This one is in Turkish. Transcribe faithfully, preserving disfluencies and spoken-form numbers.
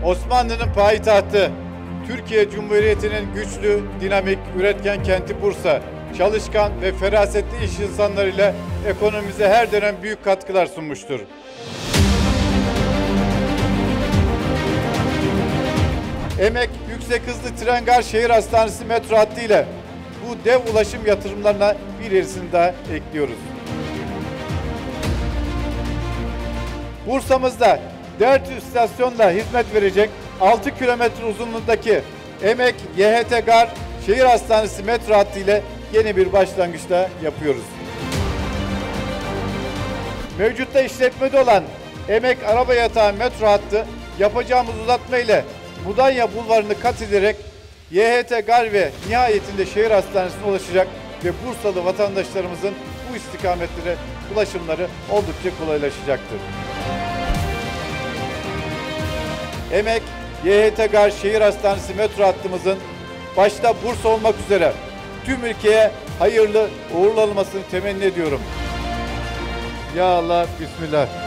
Osmanlı'nın payitahtı, Türkiye Cumhuriyeti'nin güçlü, dinamik, üretken kenti Bursa, çalışkan ve ferasetli iş insanlarıyla ekonomimize her dönem büyük katkılar sunmuştur. Emek Yüksek Hızlı Tren Gar Şehir Hastanesi metro hattı ile bu dev ulaşım yatırımlarına bir yenisini daha ekliyoruz. Bursa'mızda dört istasyonla hizmet verecek altı kilometre uzunluğundaki Emek Y H T Gar Şehir Hastanesi metro hattı ile yeni bir başlangıçta yapıyoruz. Mevcutta işletmede olan Emek Araba Yatağı metro hattı yapacağımız uzatma ile Mudanya Bulvarı'nı kat ederek Y H T Gar ve nihayetinde şehir hastanesine ulaşacak ve Bursalı vatandaşlarımızın bu istikametlere ulaşımları oldukça kolaylaşacaktır. Emek Y H T Gar Şehir Hastanesi metro hattımızın başta Bursa olmak üzere tüm ülkeye hayırlı uğurlu olmasını temenni ediyorum. Ya Allah, Bismillah.